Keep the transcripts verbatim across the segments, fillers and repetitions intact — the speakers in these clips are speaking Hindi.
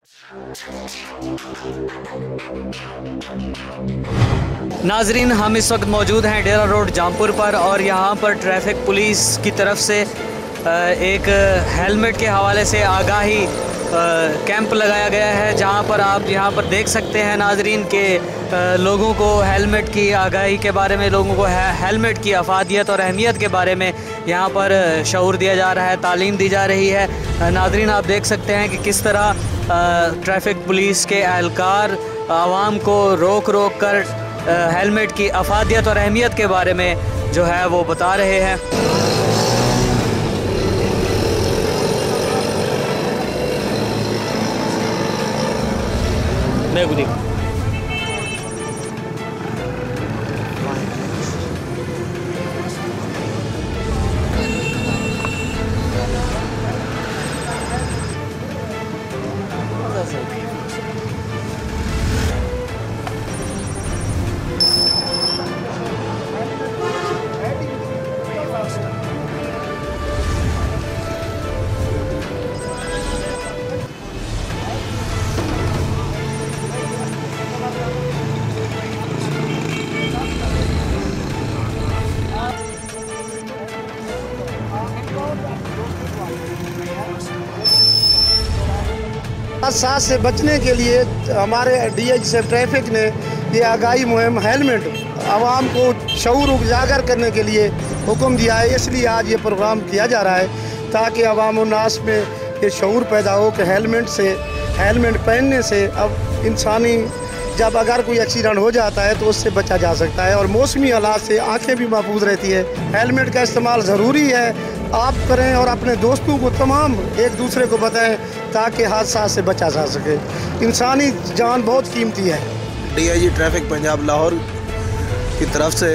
नाजरीन, हम इस वक्त मौजूद हैं डेरा रोड जामपुर पर और यहाँ पर ट्रैफिक पुलिस की तरफ से एक हेलमेट के हवाले से आगाही कैंप लगाया गया है, जहाँ पर आप यहाँ पर देख सकते हैं नाजरीन के लोगों को हेलमेट की आगाही के बारे में, लोगों को हेलमेट की अफादियत और अहमियत के बारे में यहाँ पर शऊर दिया जा रहा है, तालीम दी जा रही है। नाजरीन, आप देख सकते हैं कि किस तरह ट्रैफिक पुलिस के एहलकार आवाम को रोक रोक कर हेलमेट की अफादियत और अहमियत के बारे में जो है वो बता रहे हैं। हादसा से बचने के लिए हमारे डीआईजी से ट्रैफिक ने ये आगाही मुहिम हेलमेट आवाम को शऊर उजागर करने के लिए हुक्म दिया है। इसलिए आज ये प्रोग्राम किया जा रहा है ताकि अवाम उन्नास में ये शऊर पैदा हो कि हेलमेट से हेलमेट पहनने से अब इंसानी जब अगर कोई एक्सीडेंट हो जाता है तो उससे बचा जा सकता है और मौसमी हालात से आंखें भी महफूज रहती है। हेलमेट का इस्तेमाल ज़रूरी है, आप करें और अपने दोस्तों को तमाम एक दूसरे को बताएं ताकि हादसा से बचा जा सके। इंसानी जान बहुत कीमती है। डीआईजी ट्रैफिक पंजाब लाहौर की तरफ से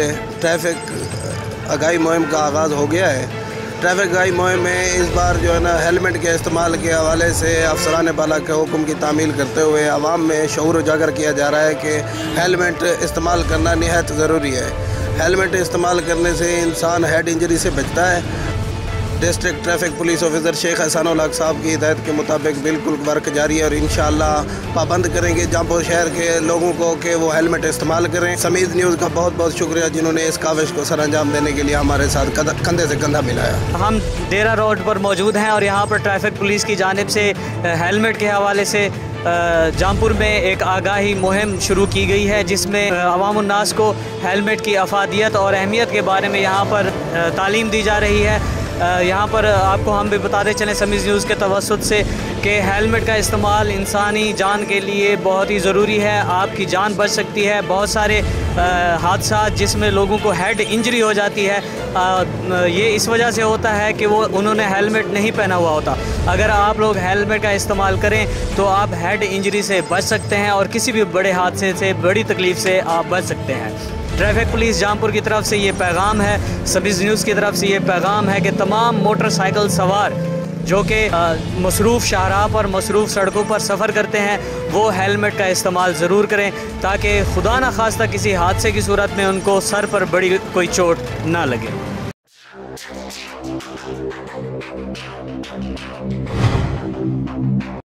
ट्रैफिक आगाही मुहिम का आगाज़ हो गया है। ट्रैफिक आगाही मुहिम में इस बार जो है ना हेलमेट के इस्तेमाल के हवाले से अफसरान बाला के हुक्म की तामील करते हुए आवाम में शऊर उजागर किया जा रहा है कि हेलमेट इस्तेमाल करना निहायत ज़रूरी है। हेलमेट इस्तेमाल करने से इंसान हेड इंजरी से बचता है। District traffic police officer Sheikh Hasan साहब की हिदायत के मुताबिक बिल्कुल वर्क जारी है और इंशाअल्लाह पाबंद करेंगे जामपुर शहर के लोगों को कि वो हेलमेट इस्तेमाल करें। समीज न्यूज़ का बहुत बहुत शुक्रिया जिन्होंने इस काविश को सर अंजाम देने के लिए हमारे साथ कंधे से कंधा मिलाया। हम डेरा रोड पर मौजूद हैं और यहाँ पर ट्रैफिक पुलिस की जानिब से हेलमेट के हवाले से जामपुर में एक आगाही मुहिम शुरू की गई है, जिसमें अवाम उन्नास को हेलमेट की अफादियत और अहमियत के बारे में यहाँ पर तालीम दी जा रही है। यहाँ पर आपको हम भी बताते चलें समीज़ न्यूज़ के तवस्सुत से कि हेलमेट का इस्तेमाल इंसानी जान के लिए बहुत ही ज़रूरी है। आपकी जान बच सकती है। बहुत सारे हादसा जिसमें लोगों को हेड इंजरी हो जाती है, आ, ये इस वजह से होता है कि वो उन्होंने हेलमेट नहीं पहना हुआ होता। अगर आप लोग हेलमेट का इस्तेमाल करें तो आप हेड इंजरी से बच सकते हैं और किसी भी बड़े हादसे से, बड़ी तकलीफ़ से आप बच सकते हैं। ट्रैफिक पुलिस जामपुर की तरफ से ये पैगाम है, समीज़ न्यूज़ की तरफ से ये पैगाम है कि तमाम मोटरसाइकिल सवार जो कि मसरूफ़ शाहराह पर, मसरूफ़ सड़कों पर सफ़र करते हैं, वो हेलमेट का इस्तेमाल ज़रूर करें ताकि खुदा न खास्ता किसी हादसे की सूरत में उनको सर पर बड़ी कोई चोट ना लगे।